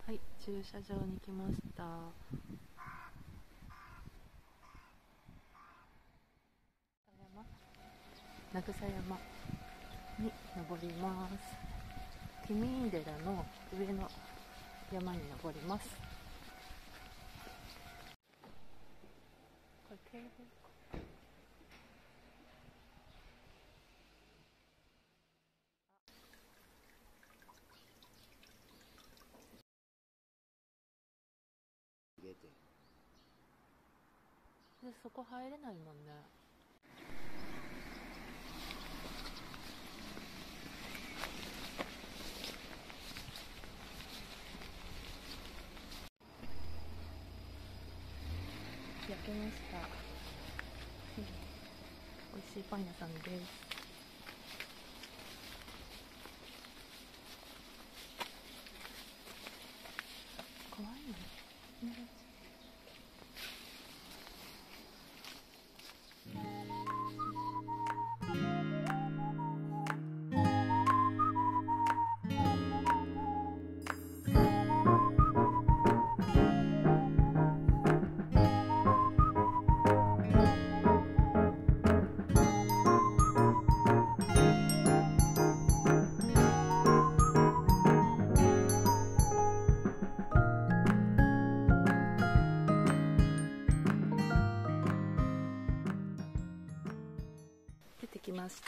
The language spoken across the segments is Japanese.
はい、駐車場に来ました。名草山に登ります。ティミーン寺の上の山に登ります。これ堤防か。で、そこ入れないもんね。焼けました。美味しいパン屋さんです。かわいいね。出てきました。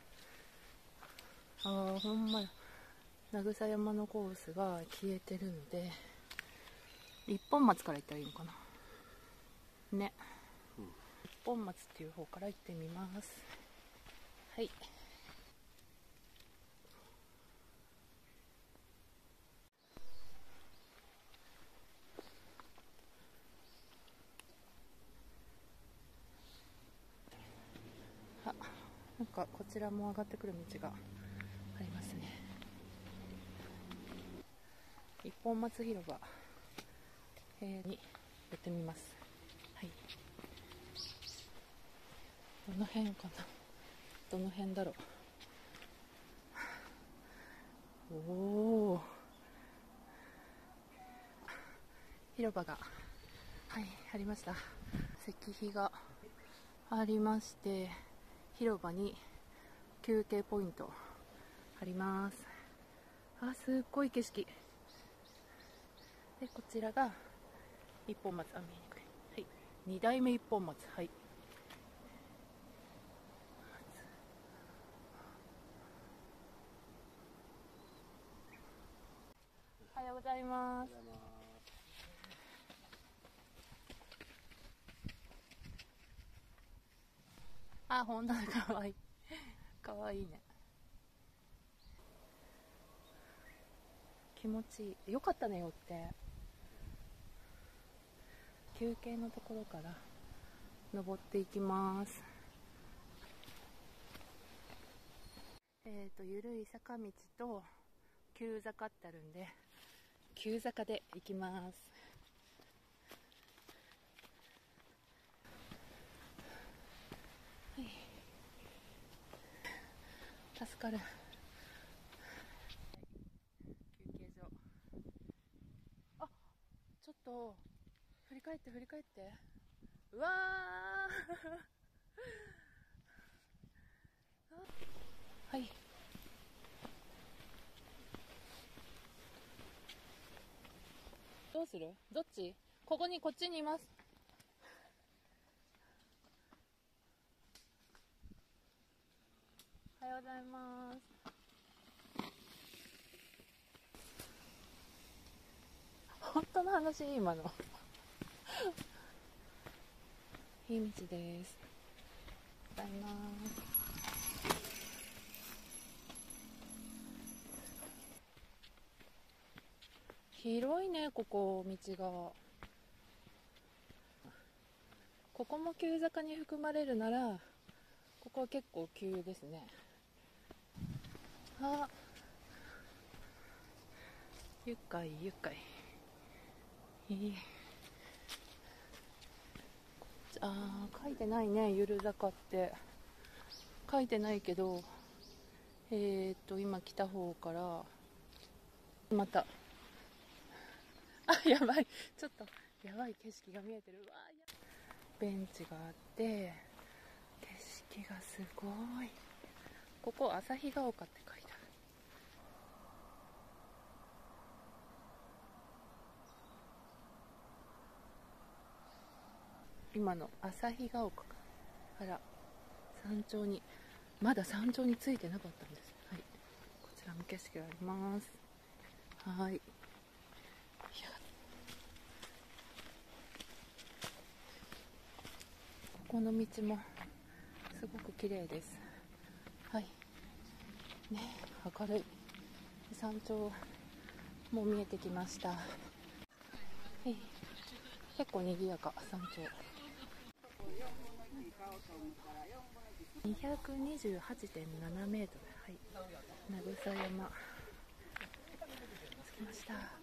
ほんまや。名草山のコースが消えてるので、一本松から行ったらいいのかなね、一本松っていう方から行ってみます。はい。なんかこちらも上がってくる道がありますね。一本松広場にやってみます。はい。どの辺かな、どの辺だろう。おお、広場が、はい、ありました。石碑がありまして、広場に休憩ポイントあります。すっごい景色で、こちらが一本松、見えにくい、はい、2代目一本松。はい、おはようございます。本当だ、かわいい。かわいいね。気持ちいい。よかったね、よって。休憩のところから登っていきます。ゆるい坂道と急坂ってあるんで、急坂で行きます。はい、助かる。休憩所。ちょっと振り返って、振り返って。うわはい、どうする？どっち？こっちにいます。おはようございます。本当の話、今のいい道です。ございます。広いね、ここ道が。ここも急坂に含まれるなら、ここは結構急ですね。ゆかいゆかい。書いてないね、ゆる坂って書いてないけど、今来た方からまたあ、やばい、ちょっとやばい景色が見えてるわ。ベンチがあって景色がすごい。ここ旭ヶ丘って書いてある。今の旭ヶ丘から山頂に、まだ山頂に着いてなかったんです。はい、こちらも景色があります。はい、いや、ここの道もすごく綺麗です。はいね、明るい山頂も見えてきました。結構賑やか、山頂。228.7 メートル。はい、名草山着きました。